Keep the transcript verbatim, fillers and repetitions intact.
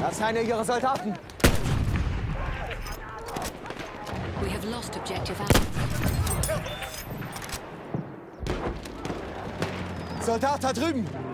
Das sind eine ihrer Soldaten. We have lost objective Alpha. Soldat da drüben!